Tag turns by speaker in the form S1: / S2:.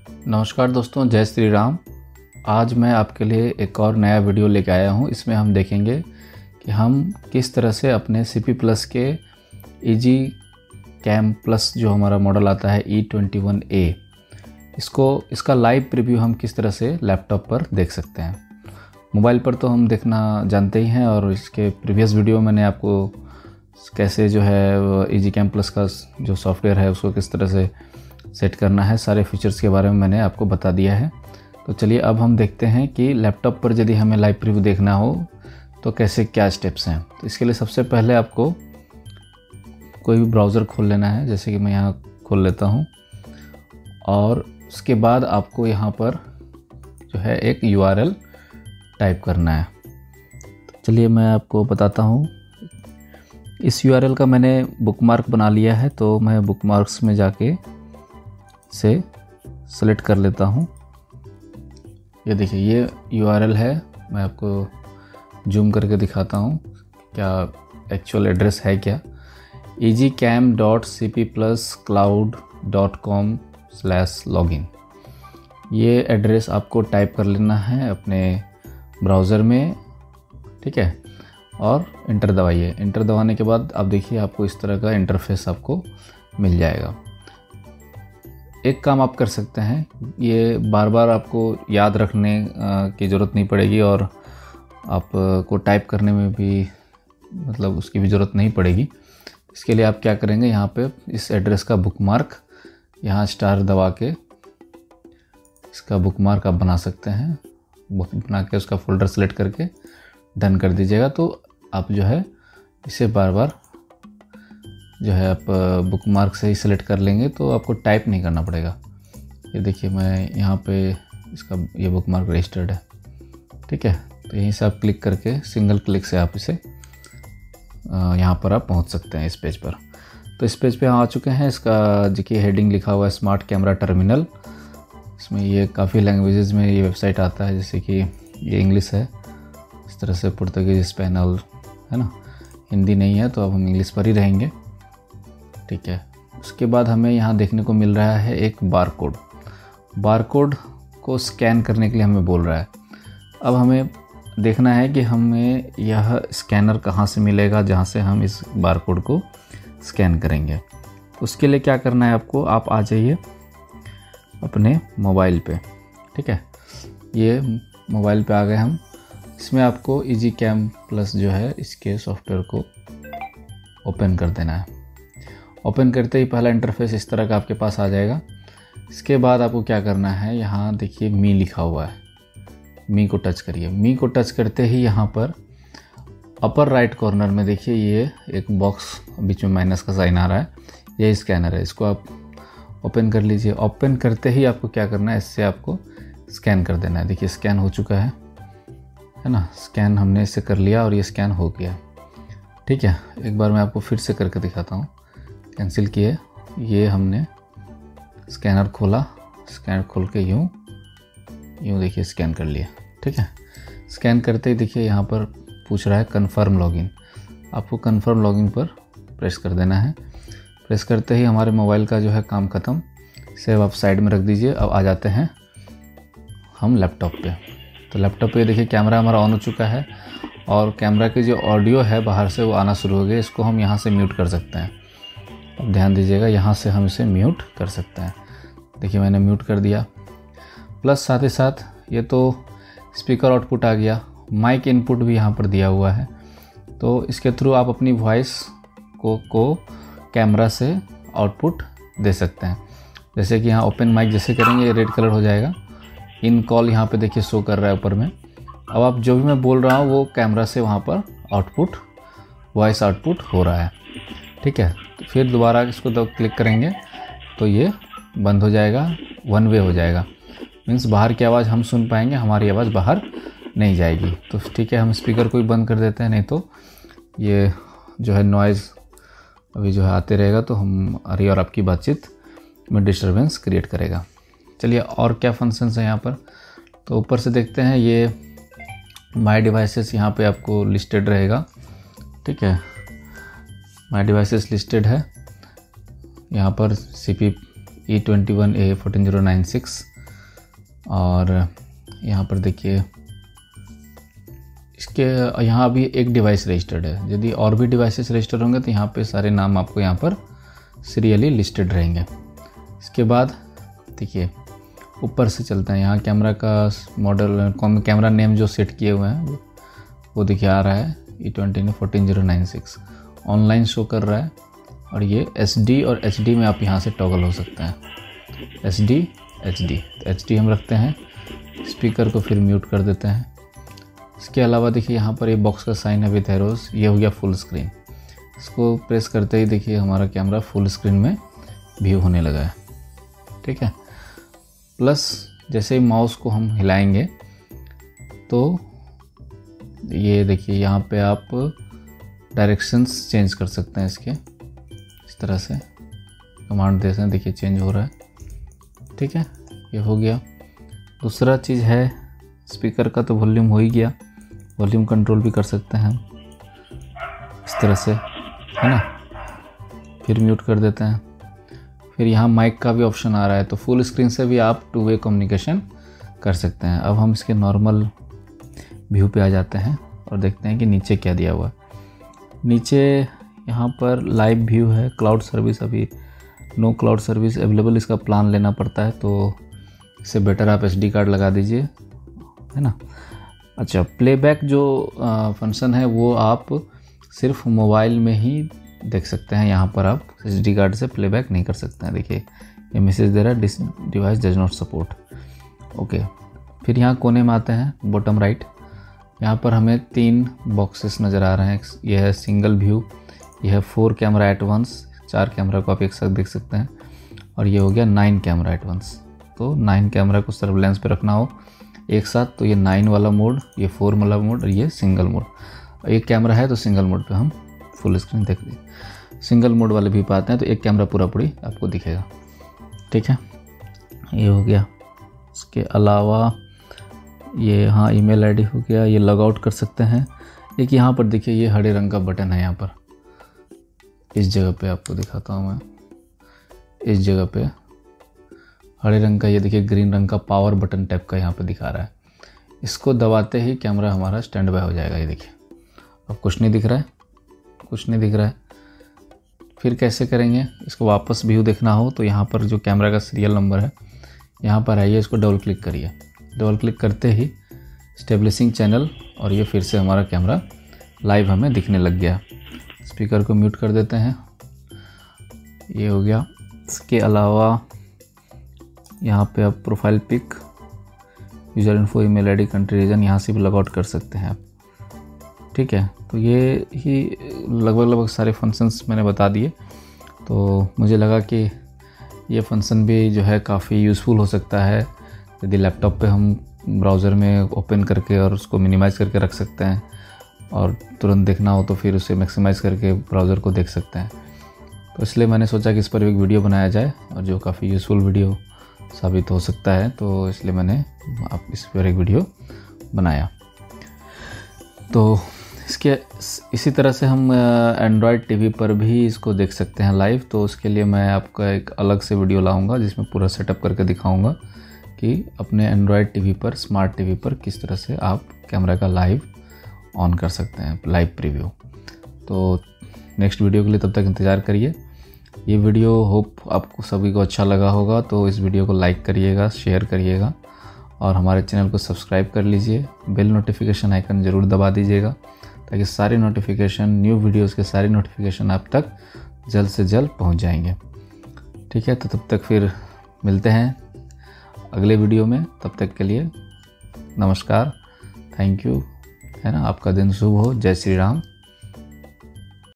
S1: नमस्कार दोस्तों, जय श्री राम। आज मैं आपके लिए एक और नया वीडियो लेके आया हूं। इसमें हम देखेंगे कि हम किस तरह से अपने CP Plus के EG Cam Plus जो हमारा मॉडल आता है E21A, इसका लाइव प्रीव्यू हम किस तरह से लैपटॉप पर देख सकते हैं। मोबाइल पर तो हम देखना जानते ही हैं, और इसके प्रीवियस वीडियो मैंने आपको कैसे जो है EG Cam Plus का जो सॉफ्टवेयर है उसको किस तरह से सेट करना है, सारे फीचर्स के बारे में मैंने आपको बता दिया है। तो चलिए अब हम देखते हैं कि लैपटॉप पर यदि हमें लाइव प्रीव्यू देखना हो तो कैसे क्या स्टेप्स हैं। तो इसके लिए सबसे पहले आपको कोई भी ब्राउज़र खोल लेना है, जैसे कि मैं यहाँ खोल लेता हूँ, और उसके बाद आपको यहाँ पर जो है एक URL टाइप करना है। तो चलिए मैं आपको बताता हूँ। इस URL का मैंने बुकमार्क बना लिया है, तो मैं बुकमार्क्स में जाके से सेलेक्ट कर लेता हूँ। ये देखिए, ये URL है। मैं आपको जूम करके दिखाता हूँ क्या एक्चुअल एड्रेस है क्या। egcam.cppluscloud.com/login, ये एड्रेस आपको टाइप कर लेना है अपने ब्राउज़र में, ठीक है, और इंटर दबाइए। इंटर दबाने के बाद आप देखिए आपको इस तरह का इंटरफेस आपको मिल जाएगा। एक काम आप कर सकते हैं, ये बार बार आपको याद रखने की ज़रूरत नहीं पड़ेगी, और आपको टाइप करने में भी मतलब उसकी भी ज़रूरत नहीं पड़ेगी। इसके लिए आप क्या करेंगे, यहाँ पे इस एड्रेस का बुकमार्क, यहाँ स्टार दबा के इसका बुकमार्क आप बना सकते हैं। बना के उसका फ़ोल्डर सेलेक्ट करके डन कर दीजिएगा। तो आप जो है इसे बार बार जो है आप बुकमार्क से ही सिलेक्ट कर लेंगे, तो आपको टाइप नहीं करना पड़ेगा। ये देखिए, मैं यहाँ पे इसका ये बुकमार्क रजिस्टर्ड है, ठीक है। तो यहीं से आप क्लिक करके सिंगल क्लिक से आप इसे यहाँ पर आप पहुँच सकते हैं इस पेज पर। तो इस पेज पे हम आ चुके हैं। इसका देखिए हेडिंग लिखा हुआ है स्मार्ट कैमरा टर्मिनल। इसमें ये काफ़ी लैंग्वेजेस में ये वेबसाइट आता है, जैसे कि ये इंग्लिश है, इस तरह से पुर्तगीज, स्पेनल है ना, हिंदी नहीं है, तो अब हम इंग्लिश पर ही रहेंगे, ठीक है। उसके बाद हमें यहाँ देखने को मिल रहा है एक बारकोड। बारकोड को स्कैन करने के लिए हमें बोल रहा है। अब हमें देखना है कि हमें यह स्कैनर कहाँ से मिलेगा जहाँ से हम इस बारकोड को स्कैन करेंगे। उसके लिए क्या करना है आपको, आप आ जाइए अपने मोबाइल पे, ठीक है। ये मोबाइल पे आ गए हम। इसमें आपको EG Cam Plus जो है इसके सॉफ्टवेयर को ओपन कर देना है। ओपन करते ही पहला इंटरफेस इस तरह का आपके पास आ जाएगा। इसके बाद आपको क्या करना है, यहाँ देखिए मी लिखा हुआ है, मी को टच करिए। मी को टच करते ही यहाँ पर अपर राइट कॉर्नर में देखिए ये एक बॉक्स बीच में माइनस का साइन आ रहा है, ये स्कैनर है। इसको आप ओपन कर लीजिए। ओपन करते ही आपको क्या करना है, इससे आपको स्कैन कर देना है। देखिए स्कैन हो चुका है ना, स्कैन हमने इससे कर लिया और ये स्कैन हो गया, ठीक है। एक बार मैं आपको फिर से करके दिखाता हूँ। कैंसिल किए, ये हमने स्कैनर खोला, स्कैनर खोल के यूँ देखिए स्कैन कर लिया, ठीक है। स्कैन करते ही देखिए यहाँ पर पूछ रहा है कन्फर्म लॉगिन। आपको कन्फर्म लॉगिन पर प्रेस कर देना है। प्रेस करते ही हमारे मोबाइल का जो है काम ख़त्म। इसे आप साइड में रख दीजिए। अब आ जाते हैं हम लैपटॉप पे। तो लैपटॉप पे देखिए कैमरा हमारा ऑन हो चुका है, और कैमरा की जो ऑडियो है बाहर से वो आना शुरू हो गया। इसको हम यहाँ से म्यूट कर सकते हैं। अब ध्यान दीजिएगा, यहाँ से हम इसे म्यूट कर सकते हैं। देखिए मैंने म्यूट कर दिया। प्लस साथ ही साथ ये तो स्पीकर आउटपुट आ गया, माइक इनपुट भी यहाँ पर दिया हुआ है। तो इसके थ्रू आप अपनी वॉइस को कैमरा से आउटपुट दे सकते हैं। जैसे कि यहाँ ओपन माइक जैसे करेंगे ये रेड कलर हो जाएगा। इन कॉल यहाँ पे देखिए शो कर रहा है ऊपर में। अब आप जो भी मैं बोल रहा हूँ वो कैमरा से वहाँ पर आउटपुट, वॉइस आउटपुट हो रहा है, ठीक है। तो फिर दोबारा इसको दो क्लिक करेंगे तो ये बंद हो जाएगा, वन वे हो जाएगा। मीन्स बाहर की आवाज़ हम सुन पाएंगे, हमारी आवाज़ बाहर नहीं जाएगी। तो ठीक है, हम स्पीकर को भी बंद कर देते हैं, नहीं तो ये जो है नॉइज़ अभी जो है आते रहेगा, तो हमारी और आपकी बातचीत में डिस्टर्बेंस क्रिएट करेगा। चलिए और क्या फंक्शंस हैं यहाँ पर, तो ऊपर से देखते हैं। ये माय डिवाइसेस यहाँ पे आपको लिस्टेड रहेगा, ठीक है। माय डिवाइसेस लिस्टेड है यहाँ पर। CP E21A 14096 और यहाँ पर देखिए इसके यहाँ अभी एक डिवाइस रजिस्टर्ड है। यदि और भी डिवाइसेस रजिस्टर होंगे तो यहाँ पे सारे नाम आपको यहाँ पर सीरियली लिस्टेड रहेंगे। इसके बाद देखिए ऊपर से चलते हैं, यहाँ कैमरा का मॉडल कैमरा नेम जो सेट किए हुए हैं वो देखिए आ रहा है E20 14096 ऑनलाइन शो कर रहा है। और ये SD और HD में आप यहाँ से टॉगल हो सकते हैं, SD HD। तो HD हम रखते हैं, स्पीकर को फिर म्यूट कर देते हैं। इसके अलावा देखिए यहाँ पर ये बॉक्स का साइन है विथ एरोस, ये हो गया फुल स्क्रीन। इसको प्रेस करते ही देखिए हमारा कैमरा फुल स्क्रीन में व्यू होने लगा है, ठीक है। प्लस जैसे ही माउस को हम हिलाएंगे तो ये देखिए यहाँ पे आप डायरेक्शंस चेंज कर सकते हैं इसके, इस तरह से कमांड देते हैं, देखिए चेंज हो रहा है, ठीक है। ये हो गया। दूसरा चीज़ है स्पीकर का, तो वॉल्यूम हो ही गया, वॉल्यूम कंट्रोल भी कर सकते हैं इस तरह से, है ना। फिर म्यूट कर देते हैं। फिर यहाँ माइक का भी ऑप्शन आ रहा है, तो फुल स्क्रीन से भी आप 2 वे कम्युनिकेशन कर सकते हैं। अब हम इसके नॉर्मल व्यू पे आ जाते हैं और देखते हैं कि नीचे क्या दिया हुआ है। नीचे यहाँ पर लाइव व्यू है, क्लाउड सर्विस अभी नो क्लाउड सर्विस अवेलेबल, इसका प्लान लेना पड़ता है, तो इससे बेटर आप SD कार्ड लगा दीजिए, है ना। अच्छा, प्लेबैक जो फंक्शन है वो आप सिर्फ मोबाइल में ही देख सकते हैं, यहाँ पर आप SD कार्ड से प्लेबैक नहीं कर सकते हैं। देखिए ये मैसेज दे रहा है this device does not support, okay. फिर यहाँ कोने में आते हैं बॉटम राइट, यहाँ पर हमें 3 बॉक्सेस नज़र आ रहे हैं। यह है सिंगल व्यू, यह है 4 कैमरा एट वंस, 4 कैमरा को आप एक साथ देख सकते हैं। और ये हो गया 9 कैमरा एट वंस, तो 9 कैमरा को सर्विलेंस पे रखना हो एक साथ, तो ये 9 वाला मोड, ये 4 वाला मोड और ये सिंगल मोड। एक कैमरा है तो सिंगल मोड पे हम फुल स्क्रीन देख लीजिए। सिंगल मोड वाले भी पाते हैं तो एक कैमरा पूरा पूरी आपको दिखेगा, ठीक है। ये हो गया। इसके अलावा ये हाँ ईमेल आईडी हो गया, ये लॉग आउट कर सकते हैं। एक यहाँ पर देखिए ये हरे रंग का बटन है, यहाँ पर इस जगह पे आपको दिखाता हूँ मैं, इस जगह पे हरे रंग का, ये देखिए ग्रीन रंग का पावर बटन टाइप का यहाँ पे दिखा रहा है। इसको दबाते ही कैमरा हमारा स्टैंड बाय हो जाएगा। ये देखिए अब कुछ नहीं दिख रहा है, कुछ नहीं दिख रहा है। फिर कैसे करेंगे, इसको वापस व्यू देखना हो तो यहाँ पर जो कैमरा का सीरियल नंबर है यहाँ पर आइए, इसको डबल क्लिक करिए। डबल क्लिक करते ही स्टेबलिशिंग चैनल, और ये फिर से हमारा कैमरा लाइव हमें दिखने लग गया। स्पीकर को म्यूट कर देते हैं, ये हो गया। इसके अलावा यहाँ पे आप profile pic, user info, email ID, country region, यहाँ से भी लॉग आउट कर सकते हैं आप, ठीक है। तो ये ही लगभग सारे फंक्शंस मैंने बता दिए। तो मुझे लगा कि ये फंक्शन भी जो है काफ़ी यूज़फुल हो सकता है यदि लैपटॉप पे हम ब्राउज़र में ओपन करके और उसको मिनिमाइज़ करके रख सकते हैं, और तुरंत देखना हो तो फिर उसे मैक्सिमाइज़ करके ब्राउज़र को देख सकते हैं। तो इसलिए मैंने सोचा कि इस पर एक वीडियो बनाया जाए, और जो काफ़ी यूज़फुल वीडियो साबित हो सकता है, तो इसलिए मैंने आप इस पर एक वीडियो बनाया। तो इसके इसी तरह से हम एंड्रॉयड टीवी पर भी इसको देख सकते हैं लाइव। तो उसके लिए मैं आपका एक अलग से वीडियो लाऊंगा जिसमें पूरा सेटअप करके दिखाऊंगा कि अपने एंड्रॉयड टीवी पर, स्मार्ट टीवी पर किस तरह से आप कैमरा का लाइव ऑन कर सकते हैं, लाइव प्रीव्यू। तो नेक्स्ट वीडियो के लिए तब तक इंतज़ार करिए। ये वीडियो होप आपको सभी को अच्छा लगा होगा, तो इस वीडियो को लाइक करिएगा, शेयर करिएगा और हमारे चैनल को सब्सक्राइब कर लीजिए। बेल नोटिफिकेशन आइकन ज़रूर दबा दीजिएगा ताकि सारे नोटिफिकेशन, न्यू वीडियोस के सारे नोटिफिकेशन आप तक जल्द से जल्द पहुंच जाएंगे। ठीक है, तो तब तक फिर मिलते हैं अगले वीडियो में। तब तक के लिए नमस्कार, थैंक यू, है ना। आपका दिन शुभ हो। जय श्री राम।